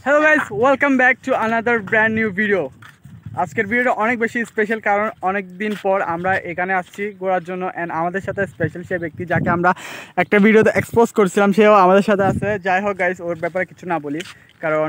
Hello guys, welcome back to another brand new video. আজকের ভিডিওটা অনেক বেশি স্পেশাল, কারণ অনেক দিন পর আমরা এখানে আসছি ঘোরার জন্য। অ্যান্ড আমাদের সাথে স্পেশাল সে ব্যক্তি যাকে আমরা একটা ভিডিওতে এক্সপোজ করছিলাম, সেও আমাদের সাথে আছে। যাই হোক গাইস, ওর ব্যাপারে কিছু না বলি, কারণ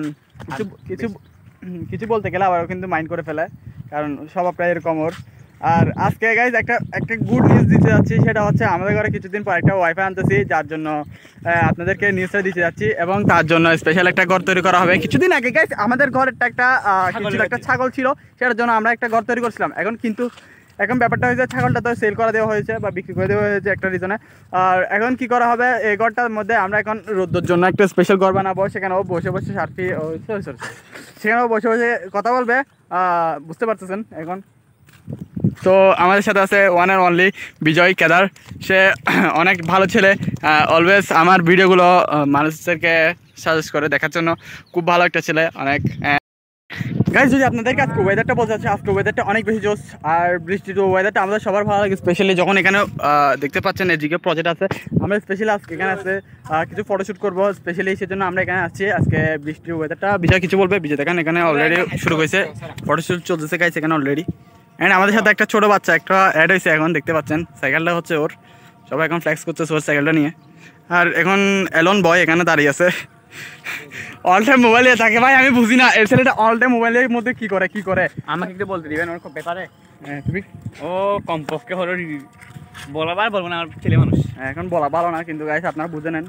কিছু বলতে গেলে আবারও কিন্তু মাইন্ড করে ফেলে, কারণ স্বভাব প্রায় এরকম ওর। আর আজকে গাইজ একটা গুড নিউজ দিতে যাচ্ছি, সেটা হচ্ছে আমাদের ঘরে কিছুদিন পর একটা ওয়াইফাই আনতেছি, যার জন্য আপনাদেরকে নিউজটা দিতে যাচ্ছি। এবং তার জন্য স্পেশাল একটা ঘর তৈরি করা হবে। কিছুদিন আগে গাইজ আমাদের ঘরেরটা একটা ছাগল ছিল, সেটার জন্য আমরা একটা ঘর তৈরি করছিলাম। এখন ব্যাপারটা হয়েছে, ছাগলটা তো সেল করে দেওয়া হয়েছে বা বিক্রি করে দেওয়া হয়েছে একটা রিজনে। আর এখন কি করা হবে, এই ঘরটার মধ্যে আমরা এখন রোদ্দুর জন্য একটা স্পেশাল ঘর বানাবো। সেখানেও বসে বসে সেখানেও বসে বসে কথা বলবে, বুঝতে পারতেছেন এখন। তো আমাদের সাথে আছে one and only Vijay Kedar. সে অনেক ভালো ছেলে, অলওয়েজ আমার ভিডিওগুলো মানুষদেরকে সাজেস্ট করে দেখার জন্য। খুব ভালো একটা ছেলে, অনেক। গাইজ, যদি আপনাদেরকে আজকে ওয়েদারটা বলতে চাচ্ছি, আজকে ওয়েদারটা অনেক বেশি জোস। আর বৃষ্টির ওয়েদারটা আমাদের সবার ভালো লাগে, স্পেশালি যখন এখানে দেখতে পাচ্ছেন এদিকে প্রজেক্ট আছে। আমরা স্পেশালি আজকে এখানে আছে কিছু ফটোশ্যুট করবো, স্পেশালি সেজন্য আমরা এখানে আসছি। আজকে বৃষ্টির ওয়েদারটা বিজয় কিছু বলবে। বিজয় দেখেন এখানে অলরেডি শুরু হয়েছে, ফটোশ্যুট চলতেছে গাইজ এখানে অলরেডি। অ্যান্ড আমাদের সাথে একটা ছোটো বাচ্চা একটা অ্যাড হয়েছে, এখন দেখতে পাচ্ছেন। সাইকেলটা হচ্ছে ওর, সবাই এখন ফ্লেক্স করতেছে ওর সাইকেলটা নিয়ে। আর এখন এলন বয় এখানে দাঁড়িয়ে আছে, অল টাইম মোবাইলে থাকে। ভাই আমি বুঝি না, এই ছেলেটা অল টাইম মোবাইলের মধ্যে কি করে আমাকে একটু বলতে দিবেন ওর ব্যাপারে। হ্যাঁ, তুমি ও কমপক্ষে হলো বলাবার বলবো না, আমার ছেলে মানুষ। এখন বলা ভালো না, কিন্তু গাইস আপনারা বুঝে নেন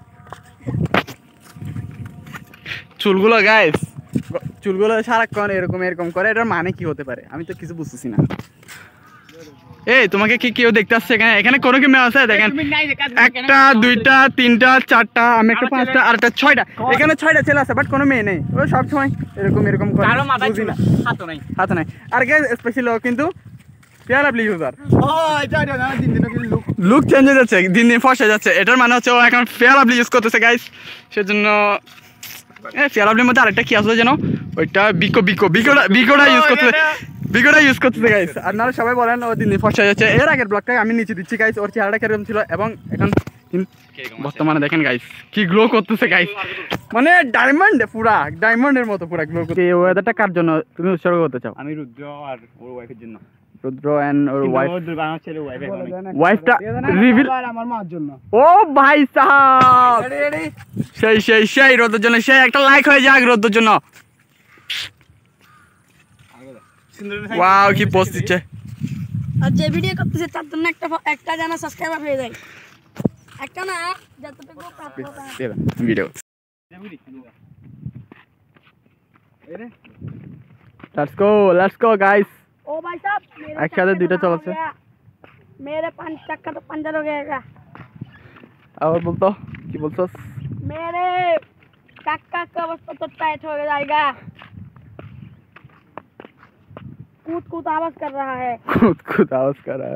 চুলগুলো। গাইস চুলগুলো সারাক্ষণ এরকম করে, এটার মানে কি হতে পারে আমি তো কিছু বুঝতেছি না। এই তোমাকে কি কেউ দেখতে আসছে এখানে কোনো কি মেয়ে আছে? দেখেন, একটা দুইটা তিনটা চারটা, আমি একটা পাঁচটা আর একটা ছয়টা, এখানে ছয়টা ছেলে আছে, বাট কোনো মেয়ে নেই। ও সব সময় এরকম করে, বুঝি না, হাতে নাই। আর গাইস স্পেশালি ও কিন্তু ফেয়ারলি ইউজার। লুক চেঞ্জ হয়ে যাচ্ছে, দিন দিন ফর্সা যাচ্ছে। এটার মানে হচ্ছে ও এখন ফেয়ারলি ইউজ করতেছে গাইস। সেজন্য ফেয়ারলির মধ্যে আরেকটা কি আসলে যেন, ওইটা বিকোটা ইউজ করতেছে গাইস। আপনারা সবাই বলেন ও দিন দিন ফর্সা যাচ্ছে। এর আগের ব্লগটা আমি নিচে দিচ্ছি গাইস, ওর চেহারাটা কিরকম ছিল এবং এখন বর্তমানে দেখেন গাইস কি গ্লো করতেছে গাইস, মানে ডায়মন্ডের মতো পুরা গ্লো করতেছে। এই ওয়েদারটা কার জন্য তুমি উৎসর্গ করতে চাও? আমি রুদ্র আর ওর ওয়াইফের জন্য। রুদ্র এন্ড ওর ওয়াইফ, ওয়াইফটা রিভিল আমার মার জন্য। ও ভাই সাহেব, সেই রোদ্রের জন্য, সেই একটা লাইক হয়ে যাক রোদ্রের জন্য। ওয়াও কি পোস্ট দিচ্ছে। আর যে ভিডিও করতেছে তার জন্য একটা জানা সাবস্ক্রাইবার হয়ে যায়, একটা না যতটুকু প্রাপ্য ভিডিও। Let's go guys. ओ भाई साहब একসাথে দুইটা চলছে। मेरे 5 चक्का तो पंचर हो गया। और বলতো কি বলছস? मेरे चक्का का अवस्था तो टाइट हो जाएगा। कूद आवाज कर रहा है, कूद आवाज कर रहा है।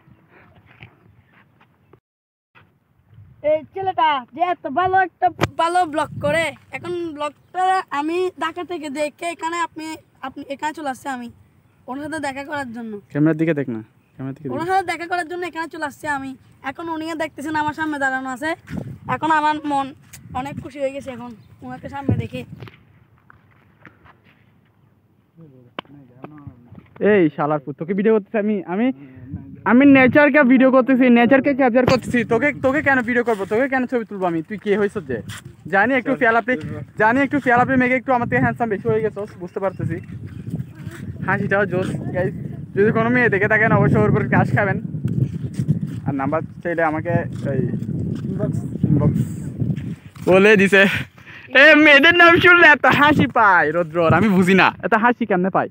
এই ছেলেটা যে এত ভালো একটা ভালো ব্লগ করে, এখন ব্লগটা আমি ঢাকা থেকে দেখে এখানে আপনি এখানে চলে আসছে, আমি ওনার সাথে দেখা করার জন্য। ক্যামেরার দিকে দেখ না, ওনার সাথে দেখা করার জন্য এখানে চলে আসছে আমি। এখন উনিও দেখতেছেন আমার সামনে দাঁড়ানো আছে। এখন আমার মন অনেক খুশি হয়ে গেছে এখন ওনাকে সামনে দেখে। এই শালার পুত, তোকে ভিডিও করতেছি আমি নেচারকে ভিডিও করতেছি, নেচারকে ক্যাপচার করতেছি। তোকে কেন ভিডিও করবো? তোকে কেন ছবি তুলবো আমি? তুই কে হয়েছ যে? জানি একটু ফেয়ালাপি মেঘে একটু আমার থেকে হ্যান্ডসাম বেশি হয়ে গেছো, বুঝতে পারতেছি। হাসিটাও জোস গাইস। যদি কোনো মেয়ে দেখে থাকেন অবশ্যই ওর উপর ক্যাশ খাবেন। আর নাম্বার চাইলে আমাকে ইনবক্স বলে দিছে। মেয়েদের নাম শুনলে এত হাসি পায় রোদ্র, আমি বুঝি না এত হাসি কেমনে পাই।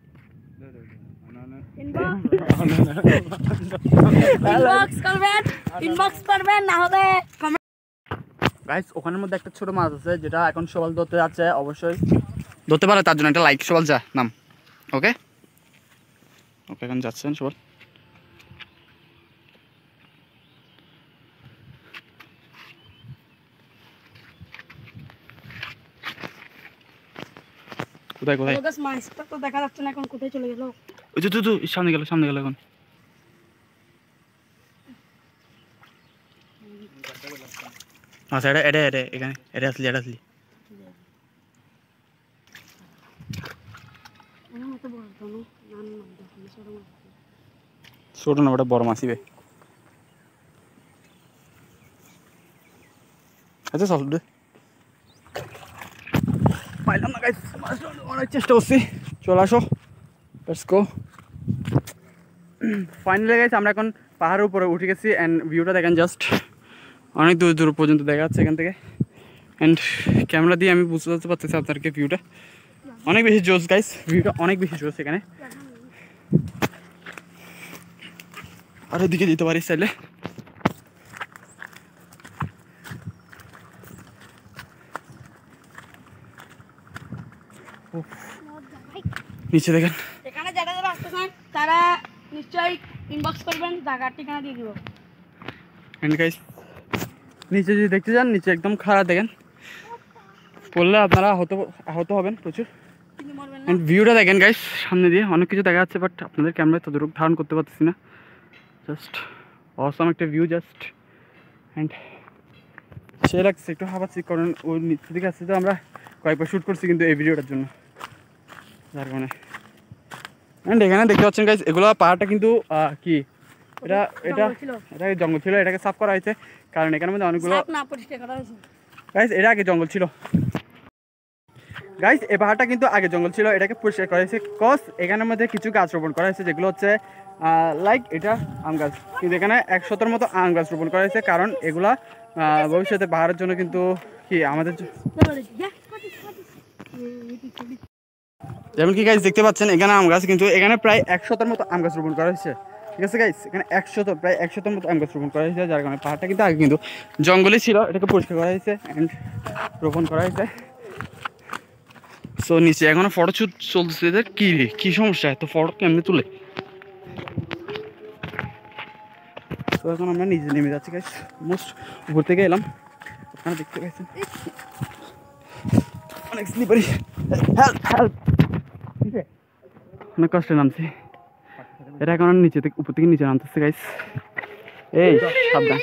ইনবক্স করবেন না হলে গাইস। ওখানের মধ্যে একটা ছোট মাছ আছে যেটা এখন সবাল ধরতে যাচ্ছে, অবশ্যই ধরতে পারে, তার জন্য একটা লাইক। সবাল যা নাম, ওকে এখন যাচ্ছেন সবাল। কোথায় মাছটা তো দেখা যাচ্ছে না, এখন কোথায় চলে গেল? ওই তো সামনে গেল এখন। আচ্ছা এটা এখানে এটা আসলি আমার মতো বড় তো না না না দেখুন ছোট মাছ ছোট না ওটা বড় মাছিবে আচ্ছা চল দে পাইলাম না গাইস অনেক চেষ্টা করছি চলে আসো লেটস গো ফাইনালি গাইস আমরা এখন পাহাড়ের উপরে উঠে গেছি অ্যান্ড ভিউটা দেখেন জাস্ট অনেক দূর দূর পর্যন্ত দেখা যাচ্ছে এখান থেকে অ্যান্ড ক্যামেরা দিয়ে আমি বুঝতে পারতেছি আপনাদেরকে ভিউটা অনেক বেশি জোস গাইস ভিউটা অনেক বেশি জোস এখানে আর ওদিকে যেতে পারিস চাইলে নিচে দেখেন এখানে যারা যারা আসতে চান তারা নিশ্চয়ই ইনবক্স করবেন জায়গার ঠিকানা দিয়ে দিব এন্ড গাইস নিচে যদি দেখতে যান নিচে একদম খারাপ দেখেন পড়লে আপনারা আহত হবেন প্রচুর কিন্তু মরবেন না এন্ড ভিউটা দেখেন গাইস সামনে দিয়ে অনেক কিছু দেখা যাচ্ছে বাট আপনাদের ক্যামেরায় ততটুকু ধারণ করতে পারতেছি না জাস্ট অসম একটা ভিউ জাস্ট অ্যান্ড সে লাগছে একটু হাবাচ্ছি কারণ ওই নিচের দিকে আসছে তো আমরা কয়েকবার শ্যুট করছি কিন্তু এই ভিডিওটার জন্য যার কারণে অ্যান্ড এখানে দেখতে পাচ্ছেন গাইস এগুলো পাহাড়টা কিন্তু কি এটা এটা জঙ্গল ছিল। এটা জঙ্গল ছিল এটাকে সাফ করা হয়েছে কারণ এখানের মধ্যে অনেকগুলো সাপ না পরিষ্কার করা হয়েছে গাইস এটা আগে জঙ্গল ছিল গাইস এই পাহাড়টা কিন্তু আগে জঙ্গল ছিল এটাকে পরিষ্কার করা হয়েছে কজ এখানের মধ্যে কিছু গাছ রোপণ করা হয়েছে যেগুলো হচ্ছে লাইক এটা আম গাছ কিন্তু এখানে 100টার মতো আম গাছ রোপণ করা হয়েছে কারণ এগুলা ভবিষ্যতে পাহাড়ের জন্য কিন্তু কি আমাদের যেমন কি গাইস দেখতে পাচ্ছেন এখানে আম গাছ কিন্তু এখানে প্রায় 100টার মতো আম গাছ রোপণ করা হয়েছে ঠিক আছে গাইস এখানে প্রায় 100টার মতো আম গাছ রোপণ করা হয়েছে যার কারণে পাহাড়টা কিন্তু আগে কিন্তু জঙ্গলই ছিল এটাকে পরিষ্কার করা হয়েছে অ্যান্ড রোপণ করা হয়েছে সো নিচে এখনো ফটো শুট চলতেছে এদের কি সমস্যা এত ফটো কেমনে তুলে তো এখন আমরা নিচে নেমে যাচ্ছি গাইস মোস্ট উপর থেকে এলাম আপনারা দেখতে পাচ্ছেন অনেক স্লিপারি হেল্প অনেক কষ্টে নামছি এটা এখন নিচে থেকে উপর থেকে নিচে নামতেছে গাইস এই সাবধান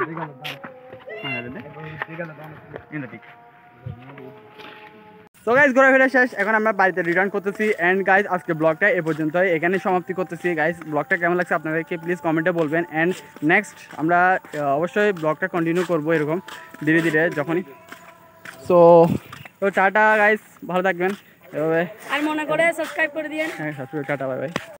তো গাইস ঘোরাফেরা শেষ এখন আমরা বাড়িতে রিটার্ন করতেছি অ্যান্ড গাইস আজকে ব্লগটা এ পর্যন্তই এখানে সমাপ্তি করতেছি গাইস ব্লগটা কেমন লাগছে আপনাদেরকে প্লিজ কমেন্টে বলবেন অ্যান্ড নেক্সট আমরা অবশ্যই ব্লগটা কন্টিনিউ করবো এরকম ধীরে ধীরে যখনই তো টাটা গাইস ভালো থাকবেন এভাবে আর মনে করে সাবস্ক্রাইব করে দিয়েন হ্যাঁ টাটা বাই বাই